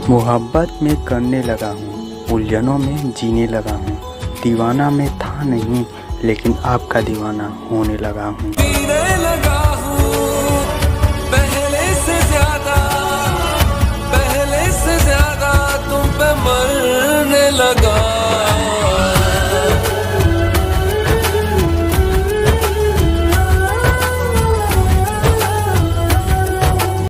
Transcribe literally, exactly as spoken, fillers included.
मोहब्बत में करने लगा हूँ, उलझनों में जीने लगा हूँ। दीवाना मैं था नहीं, लेकिन आपका दीवाना होने लगा हूँ।